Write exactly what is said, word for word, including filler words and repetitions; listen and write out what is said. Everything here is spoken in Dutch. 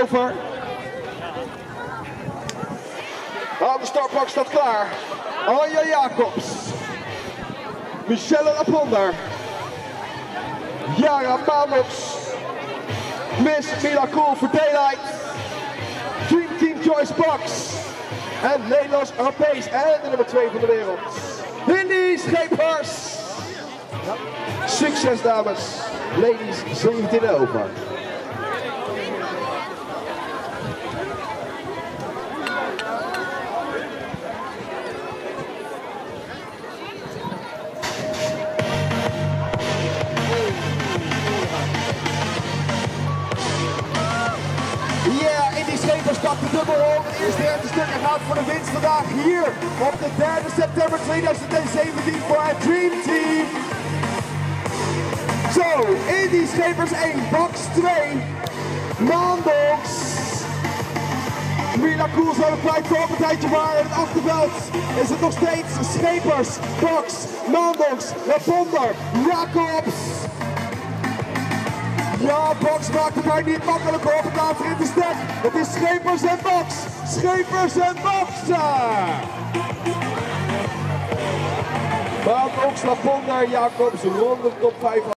over. Oh, de startblok staat klaar. Anja Jacobs. Michelle Laponder. Yara Manox. Miss Mila Cool voor Daylight. Dream Team Joyce Box. En Nederlands Europees en de nummer twee van de wereld. Indy Schepers. Succes dames. Ladies zeventien over. Pakt de dubbel op. Het eerste rechte stuk en gaat voor de winst vandaag hier op de derde september tweeduizend zeventien voor het Dream Team. Zo, Indy Schepers één, Box twee, Maandox. Mila Cool zo een klein voorpartijtje, maar in het achterveld is het nog steeds Schepers, Box, Maandox, Laponder, Jacobs. Ja, Box maakt het maar niet makkelijk op het laatste in de stek. Het is Schepers en Box. Schepers en Box. Maandox, Laponder, Jacobs, ronde top vijf.